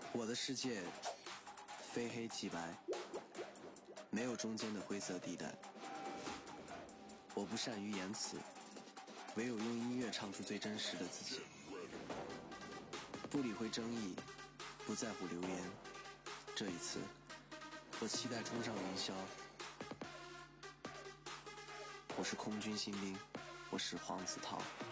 我的世界非黑即白，没有中间的灰色地带。我不善于言辞，唯有用音乐唱出最真实的自己。不理会争议，不在乎流言。这一次，我期待冲上云霄。我是空军新兵，我是黄子韬。